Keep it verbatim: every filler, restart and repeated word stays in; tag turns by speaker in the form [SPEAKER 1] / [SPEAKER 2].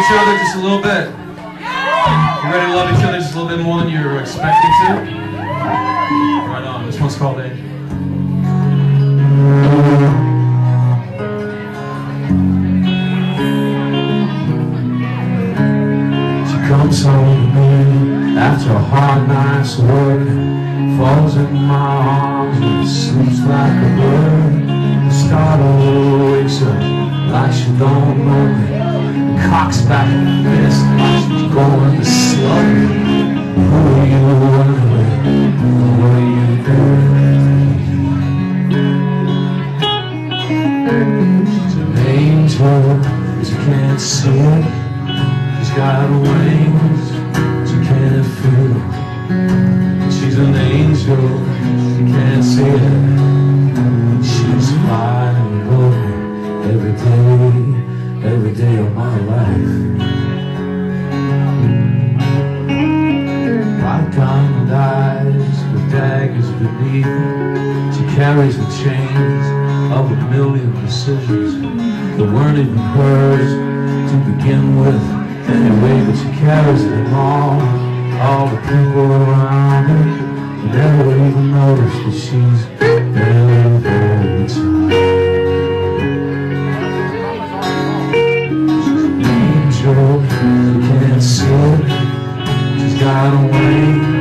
[SPEAKER 1] each other just a little bit? You ready to love each other just a little bit more than you were expecting to? Right on. This one's called A.
[SPEAKER 2] She comes home to me after a hard night's work, falls in my arms and sleeps like a bird. The startle wakes up like she don't know me, cocks back her fist like she's going to slug me. Who are you anyway? What are you doing? She's an angel, but you can't see it. She's got wings, but you can't feel it. She's an angel, you can't see it. She's flying over every day, every day of my life. Bright diamond eyes with daggers beneath. She carries the chains of a million decisions that weren't even hers to begin with anyway, but she carries them all. All the people around her never even notice that she's very, very tired. You can't see it. She's got a wing,